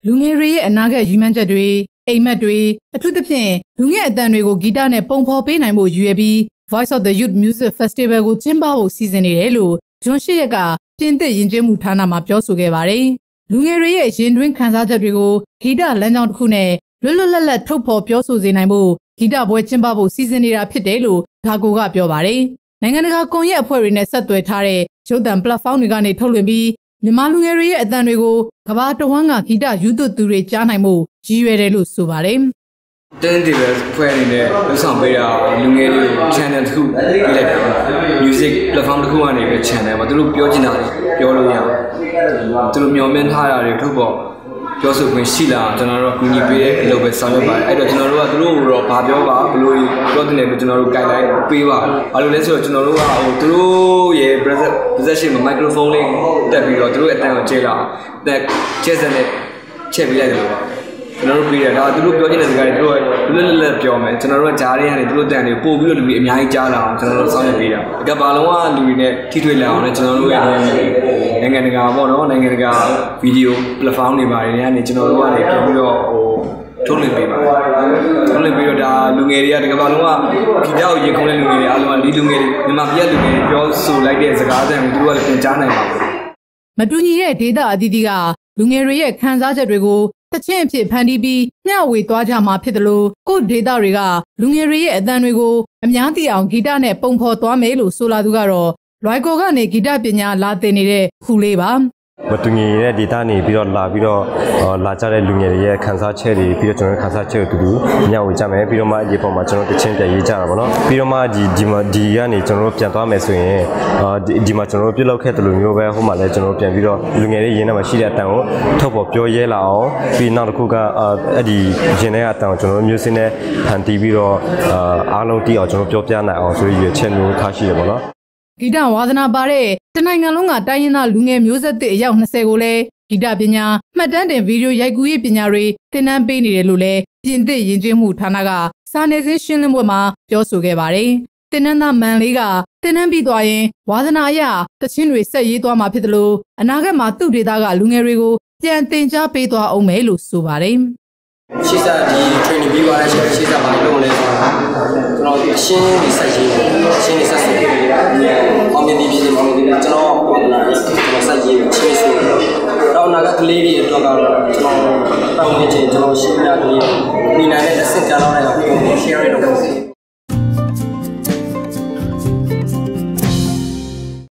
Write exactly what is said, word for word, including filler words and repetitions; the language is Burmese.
လူငယ်တွေရဲ့အနာဂတ်ရည်မှန်းချက်တွေအိမ်မက်တွေအထူးသဖြင့်လူငယ်အသံတွေကိုဂီတနဲ့ပုံဖော်ပေးနိုင်ဖို့ရည်ရွယ်ပြီး Voice of the Youth Music Festival ကိုကျင်းပဖို့စီစဉ်နေတယ်လို့ဂျွန်ရှစ်ရက်ကပြင်သစ်ယဉ်ကျေးမှုဌာနမှပြောဆိုခဲ့ပါတယ်။လူငယ်တွေရဲ့ရင်တွင်းခံစားချက်တွေကိုဂီတလမ်းကြောင်းတစ်ခုနဲ့လွတ်လွတ်လပ်လပ်ထုတ်ဖော်ပြောဆိုစေနိုင်ဖို့ဂီတပွဲကျင်းပဖို့စီစဉ်နေတာဖြစ်တယ်လို့ဒါကိုကပြောပါတယ်။နိုင်ငံတကာကွန်ရက်အဖွဲ့တွေနဲ့ဆက်သွယ်ထားတဲ့ရုပ်သံ platform တွေကနေထုတ်လွှင့်ပြီးမြန်မာလူငယ်တွေရဲ့အသံတွေကိုကမ္ဘာတဝန်းကဂီတယူသွသူတွေကြားနိုင်မှုရည်ရွယ်တယ်လို့ဆိုပါတယ်။တင်းတီပဲဖွဲ့နေတဲ့လှုပ်ဆောင်ပေးတာလူငယ်တွေ channel တစ်ခုပြလိုက်တာ music platform တစ်ခုကနေပဲ channel မှာသူတို့ပြောချင်တာပြောလို့ရအောင်သူတို့မျှော်မှန်းထားတာတွေထုတ်ပေါ်ပြောဆိုခွင့်ရှိလာကျွန်တော်တို့ကူညီပေးတဲ့အလုပ်ပဲဆောင်ရွက်ပါတယ်အဲ့တော့ကျွန်တော်တို့ကသူတို့ကတော့ဘာပြောပါဘလို့ပြောတဲ့တယ်လို့ကျွန်တော်တို့ guideline ပေးပါဘာလို့လဲဆိုတော့ကျွန်တော်တို့ကဟိုသူတို့ရဲ့ presentation မှာ microphone လေးတက်ပြီးတော့သူတို့အတန်ကိုကျဲလာတက်ကျဲစတဲ့ချက်ပေးလိုက်တယ်လို့ပါကျွန်တော်တို့ပြီးရတာသူတို့ပြောချင်တဲ့စကားတွေသူတို့လွတ်လွတ်လပ်ပြောမယ်ကျွန်တော်တို့ကကြားထဲကနေသူတို့တန်တွေပို့ပြီးတော့လူတွေအများကြီးကြားလာအောင်ကျွန်တော်တို့ဆောင်ရွက်ပေးတာဒီကဘာလုံးကလူတွေနဲ့ထိတွေ့လာအောင်လည်းကျွန်တော်တို့ရဲ့နိုင်ငံတကာပေါ့နော်နိုင်ငံတကာဗီဒီယို platform တွေပါတယ်ကနေကျွန်တော်တို့ကနေပြန်ပြီးတော့ဟိုထုတ်လွှင့်ပေးပါတယ်ထုတ်လွှင့်ပြီးတော့ဒါလူငယ်တွေကဒီကဘာလုံးကဂီတကိုရင်ခုန်တဲ့လူငယ်တွေအားလုံးကဒီလူငယ်တွေမြန်မာပြည်လူငယ်တွေပြောဆိုလိုက်တဲ့စကားသံကိုသူတို့ကလည်းပြန်ကြားနိုင်ပါတယ်မတူညီတဲ့ဒေတာအသီးသီးကလူငယ်တွေရဲ့ခံစားချက်တွေကိုတချင်းအဖြစ်ဖန်တီးပြီးမျှဝေသွားကြမှာဖြစ်တယ်လို့ကိုဒေတာတွေကလူငယ်တွေရဲ့အသံတွေကိုအများသိအောင်ဂီတနဲ့ပုံဖော်သွားမယ်လို့ဆိုလာသူကတော့လွိုင်ကောကနေဂီတပညာလာသင်နေတဲ့ခူလေးပါမတူညီတဲ့ဒေတာနေပြီးတော့လာပြီးတော့လာကြတဲ့လူငယ်တွေရဲ့ခန်းစားချက်တွေပြီးတော့ကျွန်တော်ခန်းစားချက်ကိုတူတူညှဝေကြမယ်ပြီးတော့မှဒီပုံမှာကျွန်တော်တချင်းပြန်ရေးကြတာပေါ့နော်ပြီးတော့မှဒီဒီမှာဒီကနေကျွန်တော်တို့ပြန်သွားမယ်ဆိုရင်ဒီမှာကျွန်တော်တို့ပြုတ်လောက်ခဲ့တဲ့လူမျိုးပဲဟိုမှာလည်းကျွန်တော်တို့ပြန်ပြီးတော့လူငယ်တွေရင်းထဲမှာရှိတဲ့အတန်ကိုထုတ်ပေါ်ပြောရဲလာအောင်ပြီးနောက်တစ်ခုကအဲ့ဒီရင်းထဲကအတန်ကိုကျွန်တော်တို့မျိုးစင်းနဲ့ဖန်တီးပြီးတော့အားလုံးတီးအောင်ကျွန်တော်ပြောပြနိုင်အောင်ဆိုရည်ချက်မျိုးထားရှိရပေါ့နော်ဂီတဝါသနာပါတဲ့တနိုင်ငံလုံးကတိုင်းရင်းသားလူငယ်မျိုးဆက်သစ်အယောက်နှစ်ဆယ်ကိုလည်းဂီတပညာမှတ်တမ်းတင်ဗီဒီယိုရိုက်ကူးရေးပညာတွေသင်တန်းပေးနေတယ်လို့လည်းပြင်သစ်ယဉ်ကျေးမှုဌာနကစာနယ်ဇင်းရှင်းလင်းပွဲမှာပြောဆိုခဲ့ပါတယ်။သင်တန်းသားမန်လေးကသင်တန်းပြီးသွားရင်ဝါသနာအရတချင်းတွေဆက်ရေးသွားမှာဖြစ်တယ်လို့အနာဂတ်မှာသူ့ဒေသကလူငယ်တွေကိုပြန်သင်ကြားပေးသွားအောင်မယ်လို့ဆိုပါတယ်။ရှေ့ဆက်ဒီ training ပြီးသွားတဲ့ရှေ့ရှေ့ဆက်ဘာလုပ်လဲဆိုတော့ကျွန်တော်အရှင်းနေဆက်ရေးရှင်းနေဆက်ရေးအောင်မြင်ပြီးပြည်အောင်မြင်ပြီးကျွန်တော်ဝါသနာရေးကျွန်တော်ဆက်ရေးရှင်းဆိုတော့နာကကလေးတွေတော့ကတော့ကျွန်တော်တောင်းနေချင်းကျွန်တော်ရှင်းပြကလေးဒီနိုင်တဲ့အစစ်ကြောင်းလိုက်တော့ share လုပ်ဖို့